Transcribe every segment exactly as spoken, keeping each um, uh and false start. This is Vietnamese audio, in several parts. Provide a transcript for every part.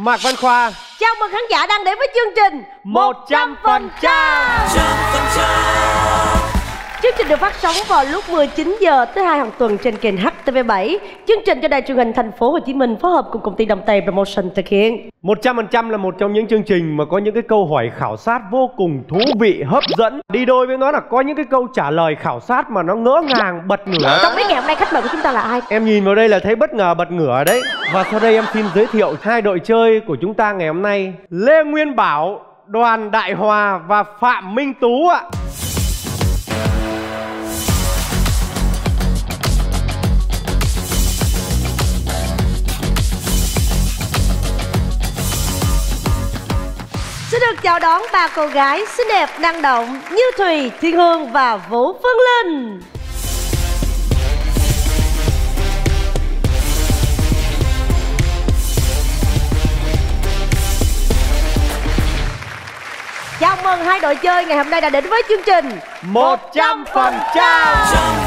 Mạc Văn Khoa. Chào mừng khán giả đang đến với chương trình một trăm phần trăm. Chương trình được phát sóng vào lúc mười chín giờ tới hai hàng tuần trên kênh H T V bảy. Chương trình do Đài Truyền hình Thành phố Hồ Chí Minh phối hợp cùng công ty Đồng Tây Promotion thực hiện. một trăm phần trăm là một trong những chương trình mà có những cái câu hỏi khảo sát vô cùng thú vị, hấp dẫn. Đi đôi với nó là có những cái câu trả lời khảo sát mà nó ngỡ ngàng, bật ngửa. Không biết ngày hôm nay khách mời của chúng ta là ai? Em nhìn vào đây là thấy bất ngờ bật ngửa đấy. Và sau đây em xin giới thiệu hai đội chơi của chúng ta ngày hôm nay: Lê Nguyên Bảo, Đoàn Đại Hòa và Phạm Minh Tú ạ. Xin được chào đón ba cô gái xinh đẹp, năng động Như Thùy, Thiên Hương và Vũ Phương Linh. Chào mừng hai đội chơi ngày hôm nay đã đến với chương trình một trăm phần trăm.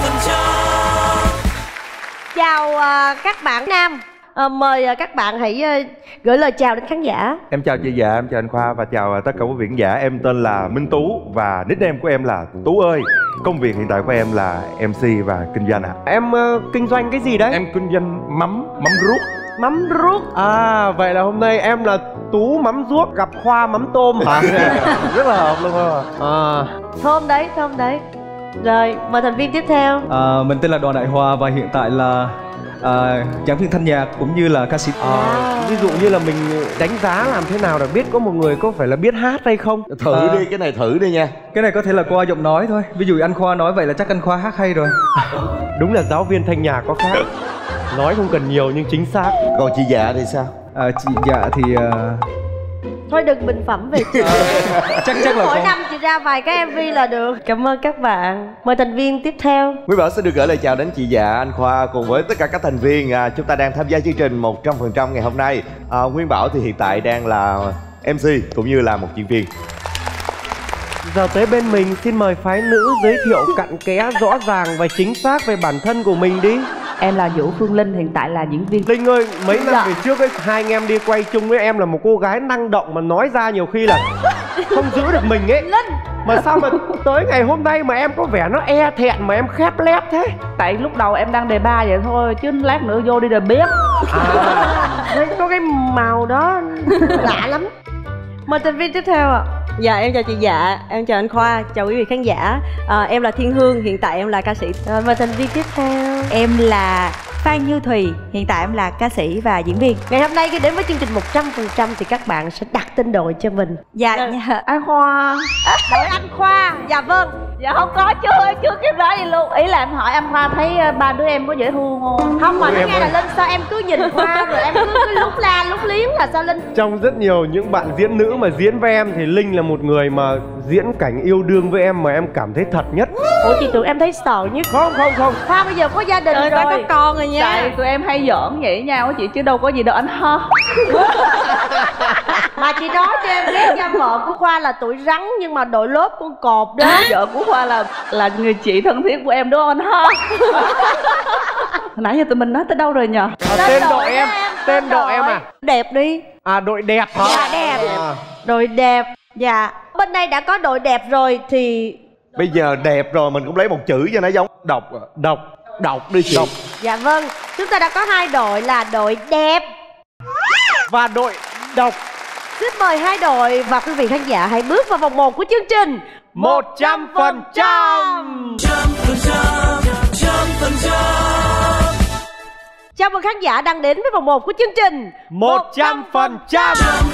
Chào uh, các bạn nam. À, mời các bạn hãy uh, gửi lời chào đến khán giả. Em chào chị Dạ, em chào anh Khoa và chào tất cả quý vị khán giả. Em tên là Minh Tú và nickname của em là Tú ơi. Công việc hiện tại của em là em xê và kinh doanh ạ. À. Em uh, kinh doanh cái gì đấy? Em kinh doanh mắm, mắm ruốc. Mắm ruốc. À, vậy là hôm nay em là Tú mắm ruốc gặp Khoa mắm tôm hả? Rất là hợp luôn không ạ? À. Thơm đấy, thơm đấy. Rồi, mời thành viên tiếp theo. À, mình tên là Đoàn Đại Hòa và hiện tại là À, giảng viên thanh nhạc cũng như là ca sĩ. À, ví dụ như là mình đánh giá làm thế nào để biết có một người có phải là biết hát hay không? Thử à, đi, cái này thử đi nha. Cái này có thể là qua giọng nói thôi. Ví dụ anh Khoa nói vậy là chắc anh Khoa hát hay rồi. Đúng là giáo viên thanh nhạc có khác. Nói không cần nhiều nhưng chính xác. Còn chị Dạ thì sao? À, chị Dạ thì uh... thôi đừng bình phẩm về chị. chắc chắc là mỗi con... năm chị ra vài cái em vê là được. Cảm ơn các bạn. Mời thành viên tiếp theo. Quý Bảo xin được gửi lời chào đến chị Dạ, anh Khoa cùng với tất cả các thành viên. à, Chúng ta đang tham gia chương trình một trăm phần trăm ngày hôm nay. à, Nguyên Bảo thì hiện tại đang là em xê cũng như là một diễn viên. Giờ tới bên mình xin mời phái nữ giới thiệu cặn kẽ, rõ ràng và chính xác về bản thân của mình đi. Em là Vũ Phương Linh, hiện tại là diễn viên. Linh ơi, mấy năm Dạ. về trước ấy, hai anh em đi quay chung với em là một cô gái năng động mà nói ra nhiều khi là không giữ được mình ấy. Linh. Mà sao mà tới ngày hôm nay mà em có vẻ nó e thẹn mà em khép lép thế? Tại lúc đầu em đang đề ba vậy thôi, chứ lát nữa vô đi rồi biết. À, Thấy có cái màu đó lạ lắm. Mời thành viên tiếp theo ạ. Dạ em chào chị Dạ, em chào anh Khoa, chào quý vị khán giả. à, Em là Thiên Hương, hiện tại em là ca sĩ. Rồi mời thành viên tiếp theo. Em là Phan Như Thùy, hiện tại em là ca sĩ và diễn viên. Ngày hôm nay khi đến với chương trình một trăm phần trăm thì các bạn sẽ đặt tên đội cho mình. Dạ, Dạ. dạ. Anh Khoa. Đội anh Khoa. Dạ vâng. Dạ không có chứ, em chưa kịp nói gì luôn. Ý là em hỏi anh Khoa thấy ba đứa em có dễ thương không? Không mà Ôi, nó em nghe là ơi. Linh sao em cứ nhìn Khoa rồi em cứ, cứ lúc la lúc liếm là sao Linh? trong rất nhiều những bạn diễn nữ mà diễn với em thì Linh là một người mà diễn cảnh yêu đương với em mà em cảm thấy thật nhất. Ủa chị tưởng em thấy sợ nhất. Không không không. Khoa bây giờ có gia đình Trời rồi. ơi, có con rồi nha. Tại tụi em hay giỡn vậy nhau á chị, chứ đâu có gì đâu anh ha. Mà chị nói cho em biết nha, vợ của Khoa là tuổi rắn nhưng mà đội lớp con cọp đó. Vợ của Khoa là là người chị thân thiết của em đúng không anh ha? Hồi nãy giờ tụi mình nói tới đâu rồi nhờ? À, tên đội em, tên đội em à? Đẹp đi. À đội đẹp hả? Dạ đẹp. À. Đội đẹp. Dạ. Bên đây đã có đội đẹp rồi thì Bây giờ đẹp rồi mình cũng lấy một chữ cho nó giống. Độc à. Độc. Độc đi chị. Độc. dạ vâng, chúng ta đã có hai đội là đội đẹp Và đội độc. Xin mời hai đội và quý vị khán giả hãy bước vào vòng một của chương trình một trăm phần trăm. Chào mừng khán giả đang đến với vòng một của chương trình một trăm phần trăm.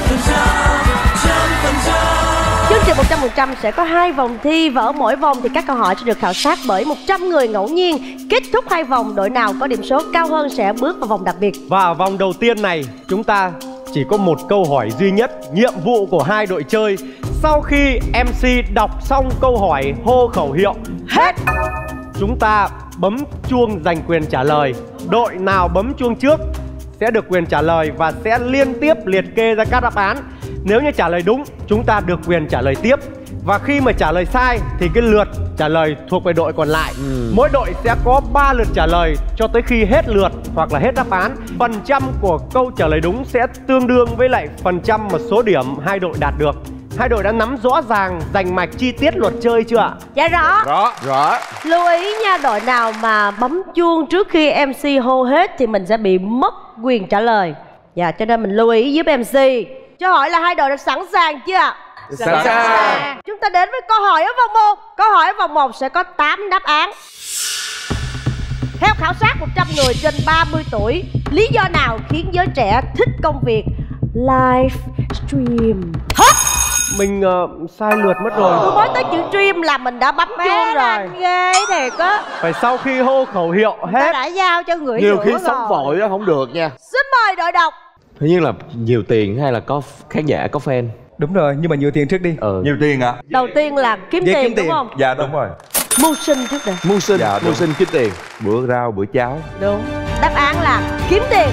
Chương trình một trăm phần trăm sẽ có hai vòng thi và ở mỗi vòng thì các câu hỏi sẽ được khảo sát bởi một trăm người ngẫu nhiên. Kết thúc hai vòng, đội nào có điểm số cao hơn sẽ bước vào vòng đặc biệt. Và ở vòng đầu tiên này chúng ta chỉ có một câu hỏi duy nhất. Nhiệm vụ của hai đội chơi, sau khi em xê đọc xong câu hỏi hô khẩu hiệu hết, chúng ta bấm chuông giành quyền trả lời. Đội nào bấm chuông trước sẽ được quyền trả lời và sẽ liên tiếp liệt kê ra các đáp án. Nếu như trả lời đúng, chúng ta được quyền trả lời tiếp. Và khi mà trả lời sai thì cái lượt trả lời thuộc về đội còn lại. Ừ. Mỗi đội sẽ có ba lượt trả lời cho tới khi hết lượt hoặc là hết đáp án. Phần trăm của câu trả lời đúng sẽ tương đương với lại phần trăm mà số điểm hai đội đạt được. Hai đội đã nắm rõ ràng rành mạch chi tiết luật chơi chưa ạ? Dạ rõ. Rõ, rõ. Lưu ý nha, đội nào mà bấm chuông trước khi em xê hô hết thì mình sẽ bị mất quyền trả lời. Dạ, cho nên mình lưu ý giúp em xê. Cho hỏi là hai đội đã sẵn sàng chưa ạ? Sẵn sàng. Chúng ta đến với câu hỏi ở vòng một. Câu hỏi ở vòng một sẽ có tám đáp án. Theo khảo sát một trăm người trên ba mươi tuổi, lý do nào khiến giới trẻ thích công việc live stream? Hết. Mình uh, sai lượt mất rồi. Tôi mới tới chữ stream là mình đã bấm chuông rồi. Ghê thiệt á. Phải sau khi hô khẩu hiệu Ta hết. đã giao cho người Nhiều khi giữa sống rồi. vội đó không được nha. Xin mời đội đọc. Thứ nhiên là nhiều tiền hay là có khán giả, có fan? Đúng rồi, nhưng mà nhiều tiền trước đi. Ừ. Nhiều tiền ạ? Đầu tiên là kiếm Về tiền kiếm đúng tiền. không? Dạ đúng rồi. Mưu sinh trước đây. Mưu sinh, Dạ, mưu đúng. sinh kiếm tiền. Bữa rau, bữa cháo. Đúng. Đáp án là kiếm tiền.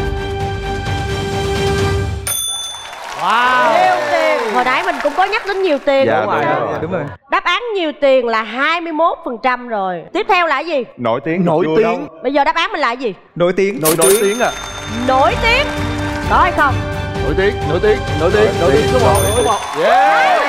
Wow. Nhiều tiền. Hồi nãy mình cũng có nhắc đến nhiều tiền Dạ, đúng không đúng ạ? rồi. Dạ, đúng rồi. Đáp án nhiều tiền là hai mươi mốt phần trăm rồi. Tiếp theo là gì? Nổi tiếng. Nổi chưa tiếng. đâu. Bây giờ đáp án mình là gì? Nổi tiếng. Nổi Nổi tiếng. tiếng à? Nổi tiếng. Có hay không? Nổi tiếng, nổi tiếng, nổi tiếng, nổi tiếng số một, số một. Yeah.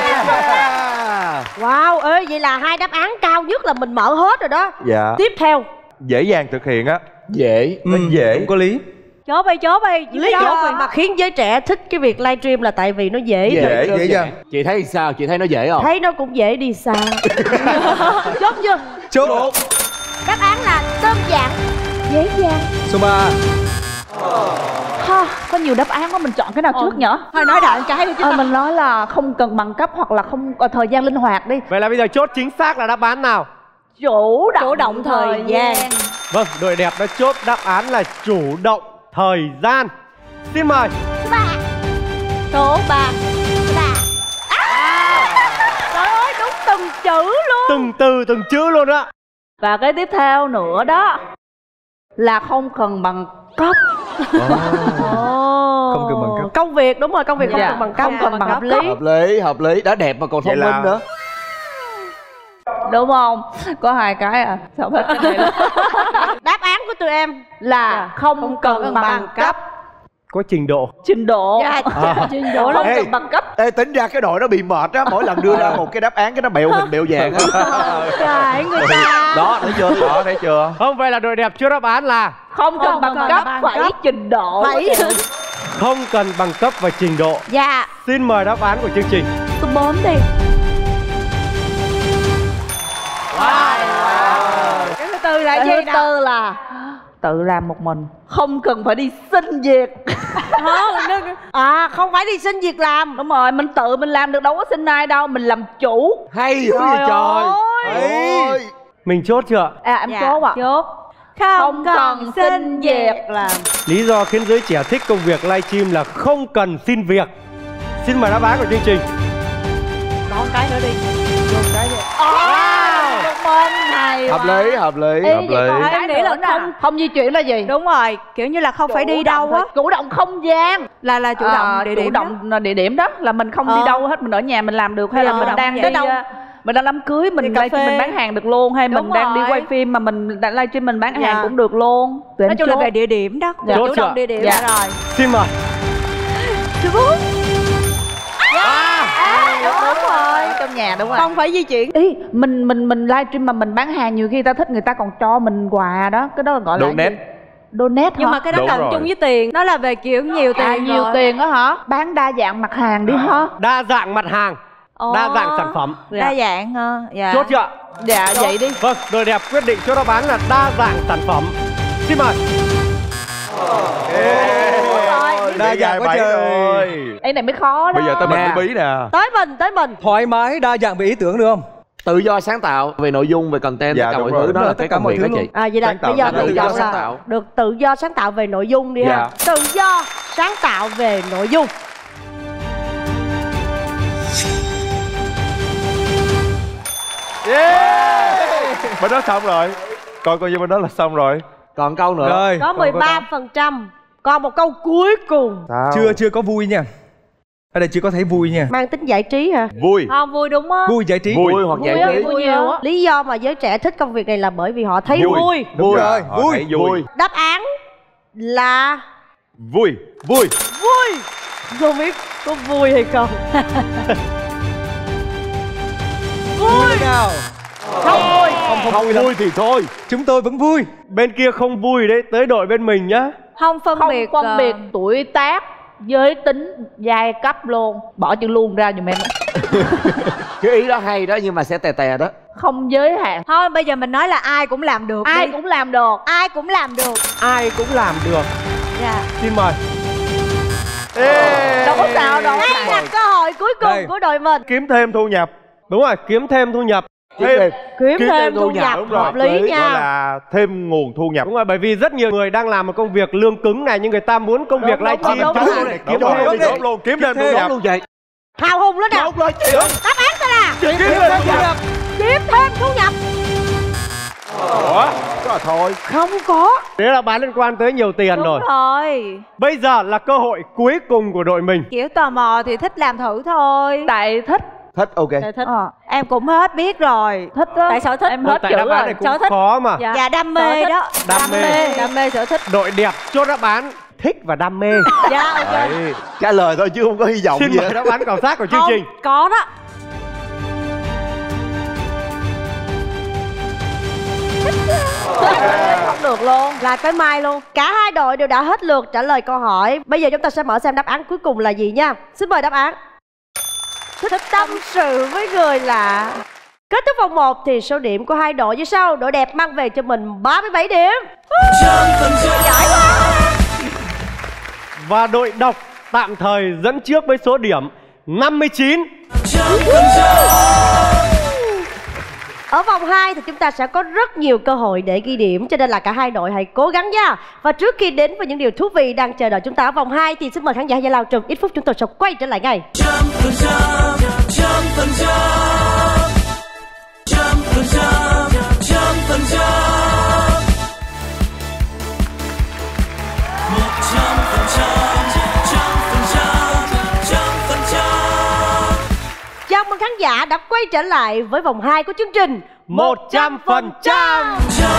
Wow, ơi vậy là hai đáp án cao nhất là mình mở hết rồi đó. Dạ. Tiếp theo. Dễ dàng thực hiện á. Dễ. Ừ, dễ. cũng có lý. Chốt đi, chốt đi. Lý do mà khiến giới trẻ thích cái việc livestream là tại vì nó dễ. Dễ. Dễ dàng. Chị thấy sao? Chị thấy nó dễ không? Thấy nó cũng dễ đi xa. Chốt chưa? Chốt. Đáp án là đơn giản, dễ dàng. Số ba. Ha, có nhiều đáp án quá, mình chọn cái nào trước nhở? Thôi nói đại cái đi chứ. Ờ, mình nói là không cần bằng cấp hoặc là không có thời gian linh hoạt đi. Vậy là bây giờ chốt chính xác là đáp án nào? Chủ động, Chủ động thời gian. Vâng, đội đẹp đã chốt đáp án là chủ động thời gian. Xin mời. Số ba. Số ba. Số ba. Trời ơi, đúng từng chữ luôn. Từng từ từng chữ luôn á. Và cái tiếp theo nữa đó là không cần bằng cấp. Không cần bằng cấp. Công việc đúng rồi, công việc không Dạ, cần bằng cấp. không cần bằng hợp cấp. lý. Hợp lý, hợp lý. Đã đẹp mà còn thông Vậy là- minh nữa. Đúng không? Có hai cái à. Sao hết cái này luôn. Đáp án của tụi em Là không cần bằng cấp. Có trình độ. Trình độ. Dạ, trình độ Không Ê. cần bằng cấp. Ê, tính ra cái đội nó bị mệt á. Mỗi lần đưa ra một cái đáp án cái nó bẹo hình bẹo vàng á. Trời người ta. Đó, thấy chưa? Đó, thấy chưa? Không, vậy là đội đẹp chưa đáp án là Không cần Không bằng cần cấp, bằng phải cấp. trình độ. Phải. không cần bằng cấp và trình độ. Dạ. Xin mời đáp án của chương trình. Số bốn đi. Cái thứ tư là Cái gì thứ nào? tư là tự làm một mình, không cần phải đi xin việc. À, không phải đi xin việc làm. Đúng rồi, mình tự mình làm được, đâu có xin ai đâu, mình làm chủ. Hay dữ vậy trời. Ôi. Mình chốt chưa? À em Dạ, chốt ạ. chốt. Không Không cần cần xin xin việc. việc làm. Lý do khiến giới trẻ thích công việc livestream là không cần xin việc. Xin mời đáp án của chương trình. Có một cái nữa đi. Một cái gì? Thông minh hay Hợp quá. lý, hợp lý, Ê, hợp vậy lý. còn Em cái nghĩ nữa là nè. không- không di chuyển là gì? Đúng rồi, kiểu như là không phải đi đâu á. Chủ động không gian. Là là chủ động À, địa chủ điểm đó. động địa điểm đó là mình không Ờ. đi đâu hết, mình ở nhà mình làm được, hay là Ờ, mình đang vậy. đi Tới đâu? uh, mình đang đám cưới mình Đi cà live phê. mình bán hàng được luôn, hay Đúng mình đang đi rồi. quay phim mà mình đang livestream mình bán Dạ. hàng cũng được luôn. Tụi em Nói chung là chốt. về địa điểm đó. Dạ. Chủ Chốt chưa? động địa điểm Dạ. rồi. Xin mời. Số bốn. Đúng rồi. Trong nhà đúng rồi. Không phải di chuyển. Ý, mình mình mình livestream mà mình bán hàng, nhiều khi người ta thích người ta còn cho mình quà đó, cái đó là gọi là Donate. gì? Donate Nhưng hả? mà cái đó Đúng cộng rồi. chung với tiền. Nó là về kiểu nhiều tiền. À, nhiều rồi. tiền đó hả? Bán đa dạng mặt hàng đi hả? Đa dạng mặt hàng, Ồ. đa dạng sản phẩm. Đa dạng ờ, dạ. Chốt chưa? Dạ vậy đi. Vâng, đội đẹp quyết định chốt đáp án là đa dạng sản phẩm. Xin mời. Đa dạng quá trời. Cái này mới khó đó. Bây giờ tới mình Nè. mới bí nè. Tới mình, tới mình. Thoải mái, đa dạng về ý tưởng được không? Tự do sáng tạo về nội dung, về content, Dạ, tất cả đúng mọi rồi. thứ đó Đúng là rồi, cái tất cả công mọi việc thứ đó chị. À vậy là Sáng tạo, bây giờ tự tự do do sáng là tạo. được tự do sáng tạo về nội dung đi ha. Dạ. Tự do sáng tạo về nội dung. Bên đó xong rồi. Coi coi như bên đó là xong rồi. Còn câu nữa. Rồi. Có còn mười ba phần trăm. Còn một câu cuối cùng. Sao? Chưa chưa có vui nha. Ở đây chỉ có thấy vui nha. Mang tính giải trí hả? Vui. Không, vui đúng á. Vui giải trí. Vui hoặc Vui giải á, trí. vui nhiều á. Lý do mà giới trẻ thích công việc này là bởi vì họ thấy Vui. vui. Đúng Vui. rồi, Họ vui. thấy vui. Đáp án là Vui. Vui. vui. Không biết có vui hay không. Vui nào. Không vui. Không không, Không vui lắm. vui thì thôi. Chúng tôi vẫn vui. Bên kia không vui đấy, tới đội bên mình nhá. Không phân Không biệt phân ờ, biệt tuổi tác, giới tính, giai cấp luôn. Bỏ chữ luôn ra giùm em á. Cái ý đó hay đó nhưng mà sẽ tè tè đó. Không giới hạn. Thôi bây giờ mình nói là ai cũng làm được. Ai đi. cũng làm được. ai cũng làm được. Ai cũng làm được. Dạ. Xin mời. Đâu có sao đâu. Đây là cơ hội cuối cùng Đây. của đội mình. Kiếm thêm thu nhập. Đúng rồi, kiếm thêm thu nhập. Thêm. Kiếm thêm thu nhập Đúng rồi. hợp lý Gọi nha. là thêm nguồn thu nhập. Đúng rồi, bởi vì rất nhiều người đang làm một công việc lương cứng này, nhưng người ta muốn công việc Đúng, livestream đúng, kiếm đúng, thêm đúng. để Đúng kiếm rồi, thêm. thì tốt luôn, kiếm thêm thu thêm. nhập. Luôn vậy. Hào hùng lên nào. Tốt lên chị. Đáp án sẽ là Kiếm thêm thu nhập. kiếm thêm thu nhập. Ủa? Có là thôi. Không có. Đấy là bán liên quan tới nhiều tiền Đúng rồi. rồi. Bây giờ là cơ hội cuối cùng của đội mình. Kiểu tò mò thì thích làm thử thôi. Tại thích. Thích ok. Tại thích. Ờ. Em cũng hết biết rồi. Thích á. Tại sở thích. Em hết Tại chữ đáp án rồi. này cũng Sở thích. khó mà. Dạ, dạ đam mê Sở thích. đó. Đam mê. Đam mê sở thích. Đội đẹp chốt đáp án thích và đam mê. Dạ ok. Đấy, trả lời thôi chứ không có hy vọng Xin gì mời hết. đáp án khảo sát của chương Không, trình. có đó. Không được luôn. Là tới mai luôn. Cả hai đội đều đã hết lượt trả lời câu hỏi. Bây giờ chúng ta sẽ mở xem đáp án cuối cùng là gì nha. Xin mời đáp án. Thích tâm sự với người lạ. Kết thúc vòng một thì số điểm của hai đội như sau. Đội đẹp mang về cho mình ba mươi bảy điểm. Giỏi quá. Và đội độc tạm thời dẫn trước với số điểm năm mươi chín. Ở vòng hai thì chúng ta sẽ có rất nhiều cơ hội để ghi điểm, cho nên là cả hai đội hãy cố gắng nha. Và trước khi đến với những điều thú vị đang chờ đợi chúng ta ở vòng hai thì xin mời khán giả Giải Lao trong ít phút chúng tôi sẽ quay trở lại ngay. Chào mừng khán giả đã quay trở lại với vòng hai của chương trình một trăm phần trăm.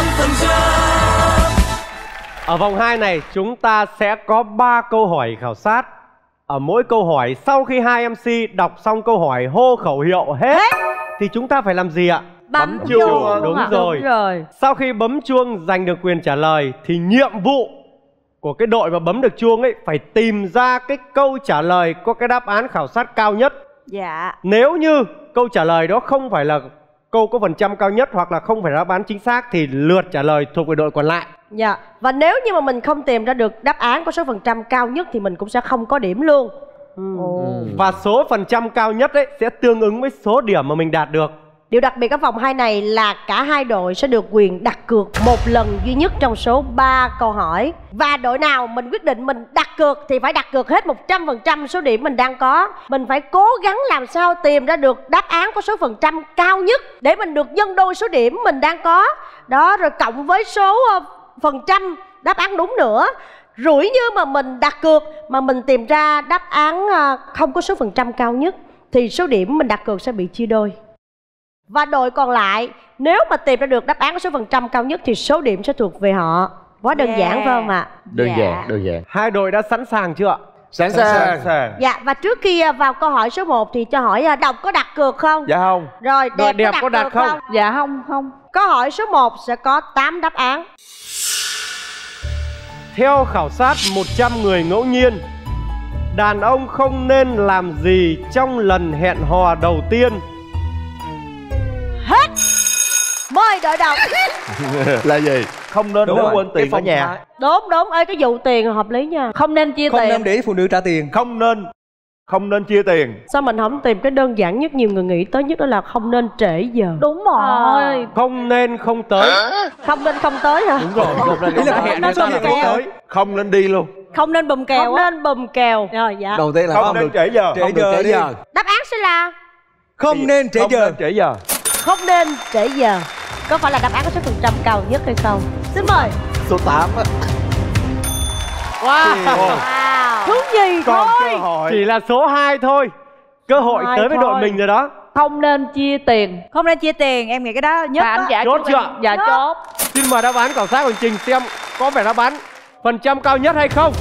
Ở vòng hai này chúng ta sẽ có ba câu hỏi khảo sát. Ở mỗi câu hỏi sau khi hai em xê đọc xong câu hỏi hô khẩu hiệu hết thì chúng ta phải làm gì ạ? Bấm chuông. chuông. Đúng ạ. rồi. Đúng rồi. Sau khi bấm chuông giành được quyền trả lời thì nhiệm vụ của cái đội mà bấm được chuông ấy phải tìm ra cái câu trả lời có cái đáp án khảo sát cao nhất. Dạ. Nếu như câu trả lời đó không phải là câu có phần trăm cao nhất hoặc là không phải đáp án chính xác thì lượt trả lời thuộc về đội còn lại. Dạ. Và nếu như mà mình không tìm ra được đáp án có số phần trăm cao nhất thì mình cũng sẽ không có điểm luôn. Ừ. Và số phần trăm cao nhất ấy sẽ tương ứng với số điểm mà mình đạt được. Điều đặc biệt ở vòng hai này là cả hai đội sẽ được quyền đặt cược một lần duy nhất trong số ba câu hỏi. Và đội nào mình quyết định mình đặt cược thì phải đặt cược hết một trăm phần trăm số điểm mình đang có. Mình phải cố gắng làm sao tìm ra được đáp án có số phần trăm cao nhất để mình được nhân đôi số điểm mình đang có. Đó, rồi cộng với số uh, phần trăm đáp án đúng nữa. Rủi như mà mình đặt cược mà mình tìm ra đáp án uh, không có số phần trăm cao nhất thì số điểm mình đặt cược sẽ bị chia đôi. Và đội còn lại nếu mà tìm ra được đáp án có số phần trăm cao nhất thì số điểm sẽ thuộc về họ. Quá đơn Yeah. giản phải không ạ? Đơn Dạ. giản, đơn giản. Hai đội đã sẵn sàng chưa ạ? Sẵn Sẵn sàng. sàng. Dạ, và trước khi à, vào câu hỏi số một thì cho hỏi à, Độc có đặt cược không? Dạ không. Rồi, Đội Đẹp, Đẹp có có đặt đặt cược không? không? Dạ không, không. Câu hỏi số một sẽ có tám đáp án. Theo khảo sát một trăm người ngẫu nhiên, đàn ông không nên làm gì trong lần hẹn hò đầu tiên? Hết. Mời đội Độc. Là gì? Không nên Đúng để rồi. quên tiền ở nhà. Đúng đúng, ơi cái vụ tiền hợp lý nha. Không nên chia Không tiền. nên để phụ nữ trả tiền. Không nên. Không nên chia tiền. Sao mình không tìm cái đơn giản nhất nhiều người nghĩ tới nhất đó là không nên trễ giờ. Đúng rồi. Không nên không tới. Không nên không tới hả? Đúng rồi. Ý là phải hẹn nên sao bùm là kèo. tới. Không nên đi luôn. Không nên bùm kèo Không á. nên bùm kèo. Rồi dạ. Đầu tiên là Không không nên được trễ giờ. Trễ không được giờ trễ đi. giờ. Đáp án sẽ là Không nên trễ Không giờ. nên trễ giờ. không nên trễ giờ. Có phải là đáp án có số phần trăm cao nhất hay không? Xin mời. Số tám á. Wow. Wow. Thứ gì Còn thôi. cơ hội. Chỉ là số hai thôi. Cơ hội Hai tới với đội thôi. mình rồi đó. Không nên chia tiền. Không nên chia tiền, em nghĩ cái đó nhất Và anh á. trả Chốt cho chưa? em. Dạ Chốt. chốt. Xin mời đáp án khảo sát hành trình xem có phải đáp án phần trăm cao nhất hay không.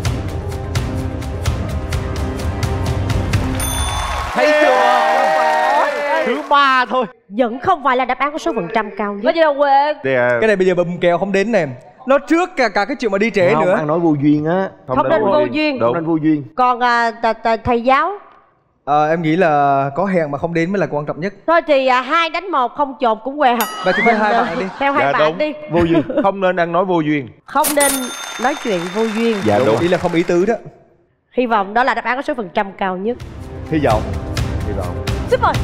Thấy chưa? Thứ ba thôi. Vẫn không phải là đáp án có số phần trăm cao Có nhất. gì đâu quê. Thì, à, Cái này bây giờ bầm kèo không đến nè. Nó trước cả, cả cái chuyện mà đi trễ Không, nữa. ăn nói vô duyên á. Không nên vô duyên. Không nên vô duyên. Còn à, t, t, thầy giáo. Ờ, em nghĩ là có hẹn mà không đến mới là quan trọng nhất. Thôi thì à, hai đánh một không chột cũng què. Vậy thì với hai bạn đi. Theo hai Dạ, bạn đúng. đi. Vô duyên. Không nên ăn nói vô duyên. Không nên nói chuyện vô duyên. Dạ đúng. Ý là không ý tứ đó. Hy vọng đó là đáp án có số phần trăm cao nhất. Hy vọng. Hy vọng. Xin mời.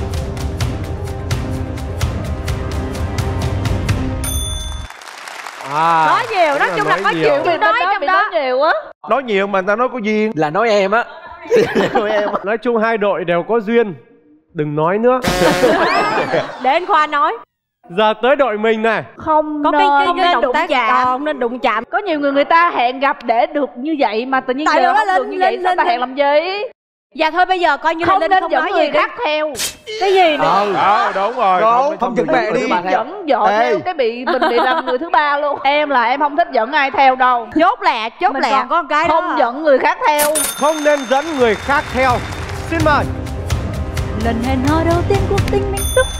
À, Nói nhiều, nói đúng chung là nói có nhiều. chuyện Vì nói nói, trong bị đó. nói nhiều á. Nói nhiều mà người ta nói có duyên. Là nói em á. Nói em á. Nói chung hai đội đều có duyên. Đừng nói nữa. Để anh Khoa nói. Giờ tới đội mình này. Không Có nên. cái không cái, nên động đụng tác chạm. ờ, không nên đụng chạm. Có nhiều người người ta hẹn gặp để được như vậy mà tự nhiên Tại giờ đó không lên- được như lên- vậy sao lên- ta hẹn làm gì? Dạ thôi bây giờ coi như Không là nên Linh không dẫn nói người gì đi. khác theo. Cái gì nữa? Ờ. Đó, đúng rồi. Đúng. Không dẫn mẹ đi. Dẫn dọn Ê. theo cái bị mình bị làm người thứ ba luôn. Em là em không thích dẫn ai theo đâu. Chốt lẹ, chốt Mình lẹ. còn có một cái đó. Không dẫn người khác theo. Không nên dẫn người khác theo. Xin mời. Lần hẹn hò đầu tiên cuộc tình mình xúc.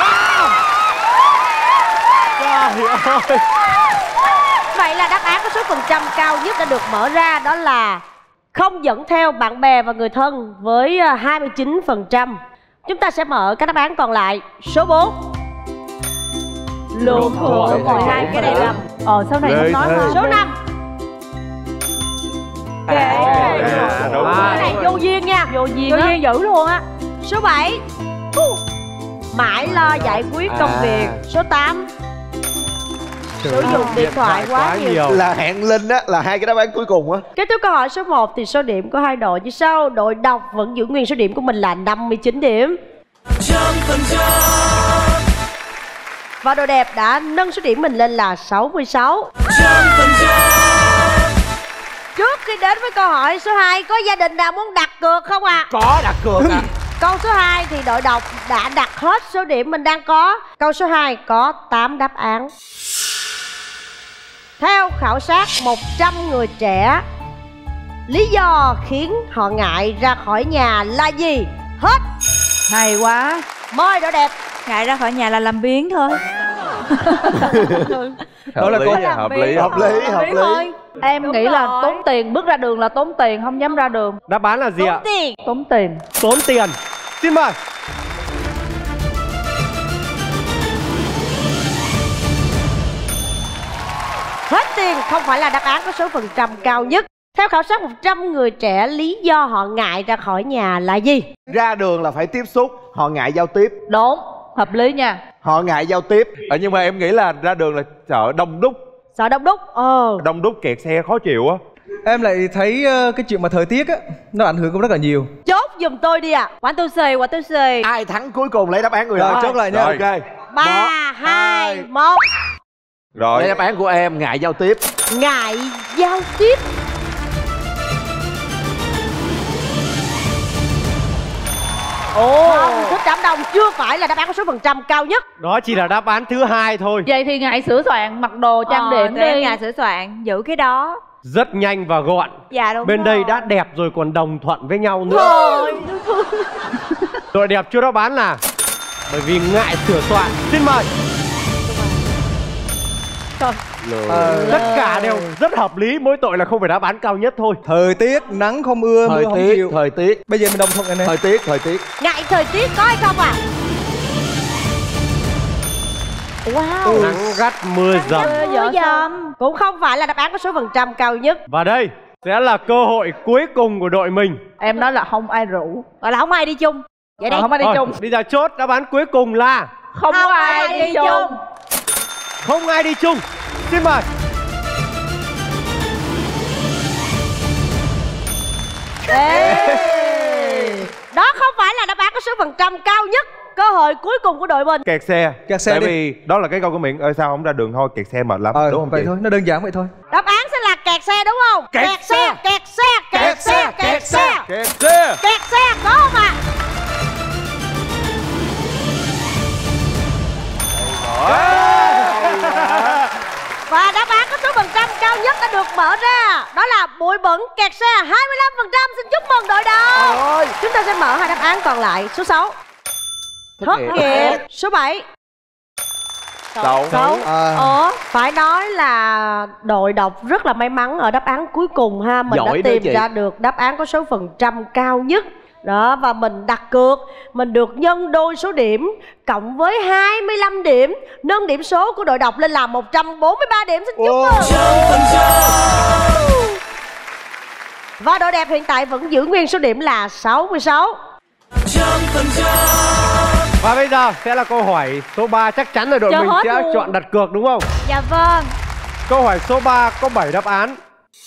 Trời ơi. Vậy là đáp án có số phần trăm cao nhất đã được mở ra, đó là không dẫn theo bạn bè và người thân với à, hai mươi chín phần trăm. Chúng ta sẽ mở các đáp án còn lại. Số bốn. Luận Luận thuận thuận. hai cái này là Ờ sau này Lê không nói Thê. thôi. số năm. À, đúng À. Cái này vô duyên nha. Vô duyên Vô á. duyên dữ luôn á. Số bảy. Mãi lo giải quyết công À. việc. Số tám. Sử dụng điện thoại quá nhiều. Là hẹn Linh á, là hai cái đáp án cuối cùng á. Kết thúc câu hỏi số một thì số điểm của hai đội như sau. Đội đọc vẫn giữ nguyên số điểm của mình là năm mươi chín điểm. Và đội đẹp đã nâng số điểm mình lên là sáu mươi sáu. Trước khi đến với câu hỏi số hai, có gia đình nào muốn đặt cược không ạ? À? Có đặt cược à. Câu số hai thì đội đọc đã đặt hết số điểm mình đang có. Câu số hai có tám đáp án. Theo khảo sát một trăm người trẻ, lý do khiến họ ngại ra khỏi nhà là gì? Hết. Hay quá. Mời đội đẹp. Ngại ra khỏi nhà là làm biếng thôi. Đó là Hợp câu lý, hợp lý. Hợp lý, hợp lý. Thôi. Em Đúng nghĩ là rồi. tốn tiền, bước ra đường là tốn tiền, không dám ra đường. Đáp án là gì ạ? Tốn tiền. Tốn tiền. Tốn tiền. Xin mời. Hết tiền không phải là đáp án có số phần trăm cao nhất. Theo khảo sát một trăm người trẻ, lý do họ ngại ra khỏi nhà là gì? Ra đường là phải tiếp xúc. Họ ngại giao tiếp. Đúng, hợp lý nha. Họ ngại giao tiếp. Ờ, nhưng mà em nghĩ là ra đường là sợ đông đúc. Sợ đông đúc. Ờ. Đông đúc kẹt xe khó chịu á. Em lại thấy ờ, cái chuyện mà thời tiết á nó ảnh hưởng cũng rất là nhiều. Chốt giùm tôi đi ạ. One two three, one two three. Ai thắng cuối cùng lấy đáp án người Rồi đó. chốt lại nha. Rồi. Ok. Ba, hai, một. Rồi. Đây đáp án của em ngại giao tiếp. Ngại giao tiếp. Ồ. Không, thích đám đông chưa phải là đáp án có số phần trăm cao nhất. Đó chỉ là đáp án thứ hai thôi. Vậy thì ngại sửa soạn, mặc đồ trang Ờ, điểm tụi em đi. ngại sửa soạn, giữ cái đó. Rất nhanh và gọn. Dạ đúng Bên rồi. đây đã đẹp rồi còn đồng thuận với nhau nữa. Thôi. Đội đẹp chưa đáp án là bởi vì ngại sửa soạn. Xin mời. Ờ, Tất cả đều rất hợp lý, mỗi tội là không phải đáp án cao nhất thôi. thời tiết nắng không ưa, Thời mưa không tiết, chịu. thời tiết. Bây giờ mình đồng thuận này nè. Thời tiết, thời tiết. Ngại thời tiết có hay không ạ? Wow. Nắng gắt mưa dầm. Mưa dầm cũng không phải là đáp án có số phần trăm cao nhất. Và đây sẽ là cơ hội cuối cùng của đội mình. Em nói là không ai rủ. Gọi là không ai đi chung. Vậy Ờ, đây. không ai đi Thôi, chung. bây giờ chốt đáp án cuối cùng là Không, có ai đi chung. không ai đi chung. Xin mời. Ê. Đó không phải là đáp án có số phần trăm cao nhất. Cơ hội cuối cùng của đội mình. Kẹt xe. Kẹt xe Tại đi. vì đó là cái câu của miệng. Ơi sao không ra đường thôi, kẹt xe mệt lắm. Ờ, Đúng không vậy chị? thôi, nó đơn giản vậy thôi. Đáp án sẽ là kẹt xe đúng không? Kẹt xe, kẹt xe, kẹt kẹt xe, kẹt xe, Kẹt xe. kẹt xe, có không ạ? Và đáp án có số phần trăm cao nhất đã được mở ra, đó là bụi bẩn kẹt xe hai mươi lăm phần trăm. Xin chúc mừng đội đầu. Ôi. Chúng ta sẽ mở hai đáp án còn lại. Số sáu thất nghiệp, số bảy Đậu. Sáu. Ờ, phải nói là đội đọc rất là may mắn ở đáp án cuối cùng ha. Mình Giỏi đã đó tìm chị. ra được đáp án có số phần trăm cao nhất. Đó, và mình đặt cược, mình được nhân đôi số điểm cộng với hai mươi lăm điểm, nâng điểm số của đội đọc lên là một trăm bốn mươi ba điểm. Xin chúc mừng. Và đội đẹp hiện tại vẫn giữ nguyên số điểm là sáu mươi sáu. Và bây giờ sẽ là câu hỏi số ba. Chắc chắn là đội Chờ mình hết sẽ luôn. chọn đặt cược đúng không? Dạ vâng. Câu hỏi số ba có bảy đáp án.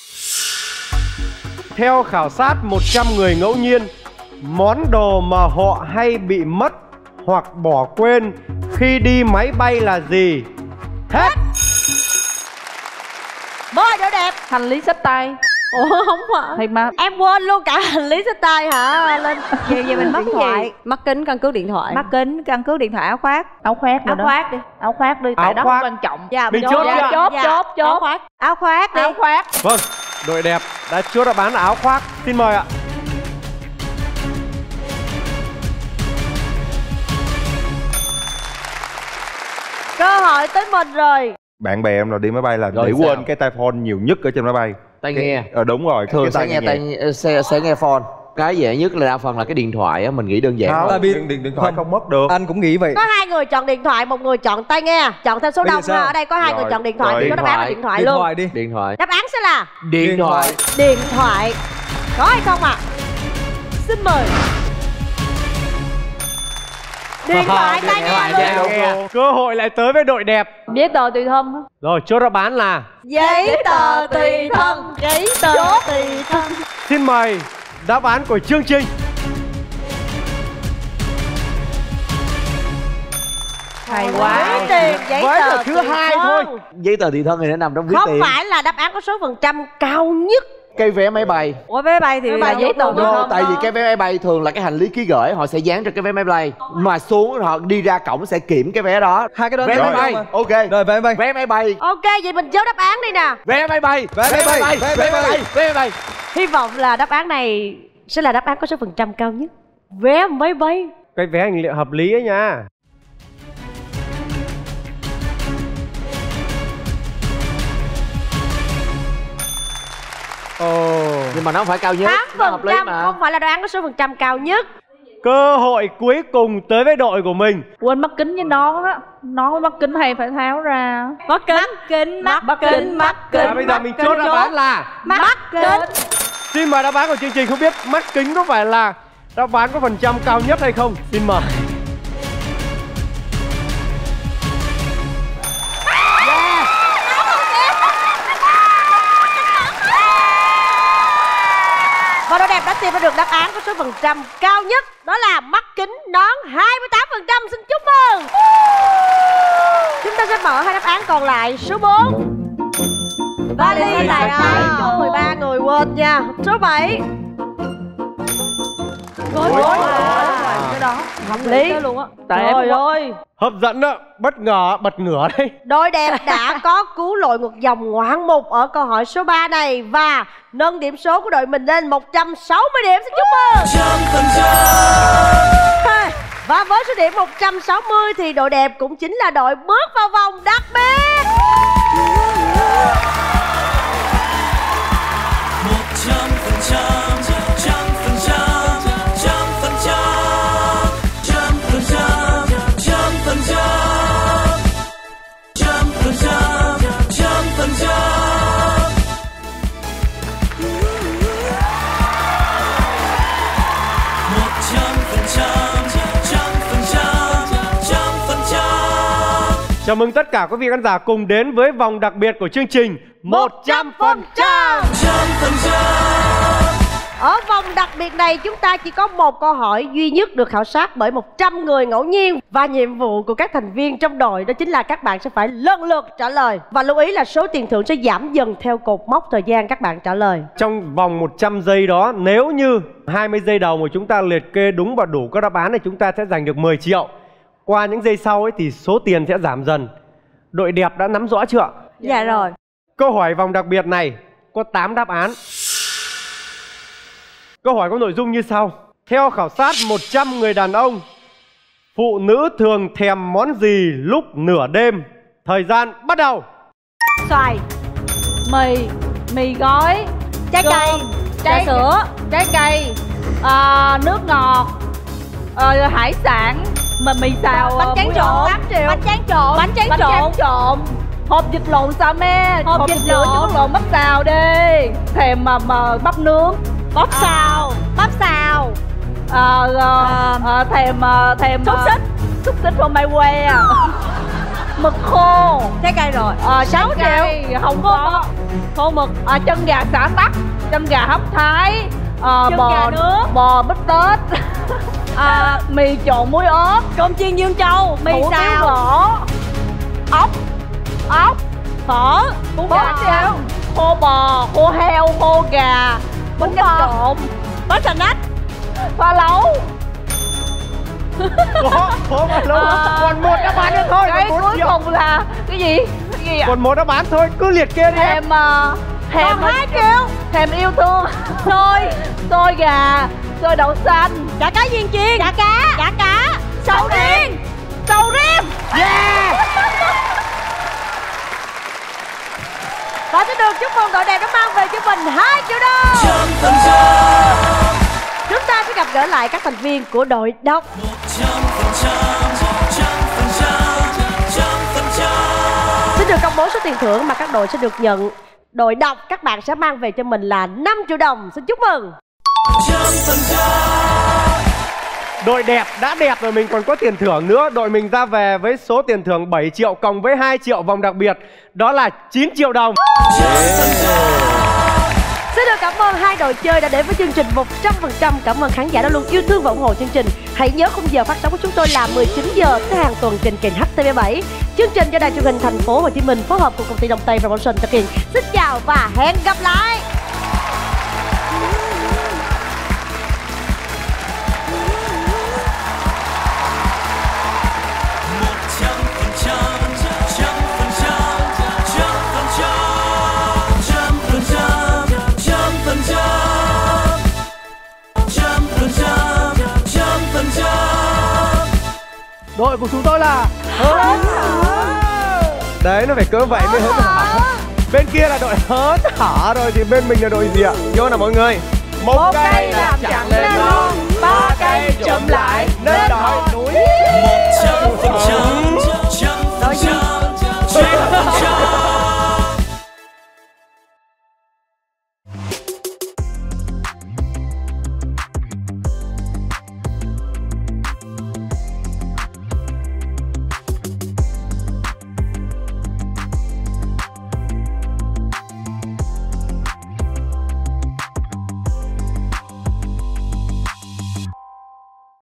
Theo khảo sát một trăm người ngẫu nhiên, món đồ mà họ hay bị mất hoặc bỏ quên khi đi máy bay là gì? Hết. Mời đội đẹp. Hành lý xách tay. Ủa không phải. Thì mà Em quên luôn cả hành lý xách tay hả Linh? Vậy vậy mình mất Điện cái thoại, gì? mắt kính, căn cước điện thoại. Mắt kính, căn cước điện thoại, áo khoác. áo khoác rồi Áo đó. khoác đi. Áo khoác đi, Áo tại đó khoác. không quan trọng. Dạ, Mình chốt, chốt dạ, chưa? chốt, Dạ. chốt, chốt. Áo khoác. áo khoác đi. Áo khoác. Vâng, đội đẹp đã chốt đáp án là áo khoác. Xin mời ạ. Cơ hội tới mình rồi. Bạn bè em là đi máy bay là Rồi để sao? quên cái tai phone nhiều nhất ở trên máy bay. Tai Cái- nghe. Ờ đúng rồi. Thường cái sẽ nghe nhạc. tai sẽ, sẽ nghe phone. Cái dễ nhất là đa phần là cái điện thoại á, mình nghĩ đơn giản Không, thôi. Tại vì- điện, điện, điện thoại không. không mất được. Anh cũng nghĩ vậy. Có hai người chọn điện thoại, một người chọn tai nghe. Chọn theo số Bây giờ đông sao? ha. Ở đây có hai Rồi, người chọn điện thoại rồi, thì có đáp án là điện điện thoại Điện luôn. thoại đi. Điện thoại. Đáp án sẽ là Điện thoại. điện thoại. Có hay không ạ? Xin mời. Điện thoại, tai nghe thoại, luôn. dạ. Cơ hội lại tới với đội đẹp. Giấy tờ tùy thân á. Rồi, chốt đáp án là Giấy tờ tùy thân. Giấy tờ tùy thân. xin mời đáp án của chương trình. Hay quá. Ví tiền, giấy Với tờ là thứ tùy hai thân. thôi. Giấy tờ tùy thân thì nó nằm trong ví Không tiền. phải là đáp án có số phần trăm cao nhất. Cái vé máy bay. Ủa vé bay thì Vé bay là giấy tờ luôn tùy đó. thân. No, tại vì cái vé máy bay thường là cái hành lý ký gửi họ sẽ dán trên cái vé máy bay, mà xuống họ đi ra cổng sẽ kiểm cái vé đó. Hai cái đó Vé nó máy giống bay. nhau mà. Ok. Rồi vé máy bay. Vé máy bay. Ok, vậy mình chốt đáp án đi nè. Vé máy bay. Vé máy bay. Vé máy bay. Vé máy bay. Hy vọng là đáp án này sẽ là đáp án có số phần trăm cao nhất. Vé máy bay. Cái vé hành liệu hợp lý ấy nha. Ồ, Nhưng mà nó không phải cao nhất. tám Nó phần hợp lý trăm mà. không phải là đáp án có số phần trăm cao nhất. cơ hội cuối cùng tới với đội của mình. Quên mắt kính với nón á. Nón với mắt kính hay phải tháo ra. Mắt kính, mắt kính, mắt, mắt kính, kính. mắt kính. Và bây giờ mình chốt đáp án là mắt kính. xin mời đáp án của chương trình. Không biết mắt kính có phải là đáp án có phần trăm cao nhất hay không? Xin mời. Và đội đẹp đã tìm ra được đáp án có số phần trăm cao nhất. Đó là mắt kính nón hai mươi tám phần trăm. Xin chúc mừng. Chúng ta sẽ mở hai đáp án còn lại. Số bốn vali tài áo. Có mười ba người quên nha. Số bảy gối gối. Cái đó Hợp lý luôn á. Tại em Trời ơi, Hấp dẫn đó, bất ngờ, bật ngửa đây. đội đẹp đã có cứu lội ngược dòng ngoạn mục ở câu hỏi số ba này và nâng điểm số của đội mình lên một trăm sáu mươi điểm. Xin chúc mừng. Và với số điểm một trăm sáu mươi thì đội đẹp cũng chính là đội bước vào vòng đặc biệt. Chào mừng tất cả quý vị khán giả cùng đến với vòng đặc biệt của chương trình một trăm phần trăm. Ở vòng đặc biệt này chúng ta chỉ có một câu hỏi duy nhất được khảo sát bởi một trăm người ngẫu nhiên. Và nhiệm vụ của các thành viên trong đội đó chính là các bạn sẽ phải lần lượt trả lời. Và lưu ý là số tiền thưởng sẽ giảm dần theo cột mốc thời gian các bạn trả lời. Trong vòng một trăm giây đó, nếu như hai mươi giây đầu mà chúng ta liệt kê đúng và đủ các đáp án thì chúng ta sẽ giành được mười triệu. Qua những giây sau ấy thì số tiền sẽ giảm dần. Đội đẹp đã nắm rõ chưa? Dạ rồi. Câu hỏi vòng đặc biệt này có tám đáp án. Câu hỏi có nội dung như sau. Theo khảo sát một trăm người đàn ông, phụ nữ thường thèm món gì lúc nửa đêm? Thời gian bắt đầu. Xoài, Mì, mì gói, trái cơm, cây, trái trà sữa, trái cây, à, nước ngọt, à, hải sản, mà mì xào, bánh tráng muối trộn, ớt, bánh tráng trộn, bánh tráng bánh trộn, tráng trộn, hộp vịt lộn sao mẹ, Hộp vịt sữa lộn. chứ lộn bắp xào đi, thèm mà mà bắp nướng, bắp xào, bắp xào, à, à, À. à, thèm à, thèm xúc à, xích, xúc xích phô mai que, mực khô, trái cây rồi. à, sáu trái cây, không có, Khô mực, à, chân gà xả tắc, chân gà hấp thái, à, Chân bò gà nướng. bò bít tết, à, mì trộn muối ớt, cơm chiên Dương Châu, mì hủ tiếu xào, gõ, ốc, ốc, phở, bún bò, bò, khô bò, khô heo, khô gà, bánh canh trộn, bánh xà nách, pha lấu. Có, có mà lâu. À, Còn một đáp án nữa thôi. cái còn bốn cuối triệu. cùng là cái gì? Cái gì ạ? Còn một đáp án thôi, cứ liệt kê đi em. Thèm uh, thèm còn hai triệu, thèm yêu thương, xôi, xôi gà, xôi đậu xanh, chả cá viên chiên, chả cá, chả cá, sầu riêng, sầu riêng. Yeah. Và sẽ được chúc mừng đội đẹp đã mang về cho mình hai triệu đồng. Chúng ta sẽ gặp gỡ lại các thành viên của đội độc. Xin được công bố số tiền thưởng mà các đội sẽ được nhận. Đội độc các bạn sẽ mang về cho mình là năm triệu đồng. Xin chúc mừng. Đội đẹp đã đẹp rồi, mình còn có tiền thưởng nữa. Đội mình ra về với số tiền thưởng bảy triệu cộng với hai triệu vòng đặc biệt, đó là chín triệu đồng. Xin được cảm ơn hai đội chơi đã đến với chương trình một trăm phần trăm. Cảm ơn khán giả đã luôn yêu thương và ủng hộ chương trình. Hãy nhớ khung giờ phát sóng của chúng tôi là mười chín giờ tới hàng tuần trên kênh H T V bảy. Chương trình do Đài Truyền hình Thành phố Hồ Chí Minh phối hợp cùng công ty Đông Tây Promotion thực hiện. Xin chào và hẹn gặp lại. Đội của chúng tôi là hớn hở. Đấy, nó phải cỡ vậy mới hớn hở. Bên kia là đội hớn hở rồi thì bên mình là đội gì ạ? Vô nào mọi người. Một, Một cây cây làm làm chẳng chẳng lên lên non.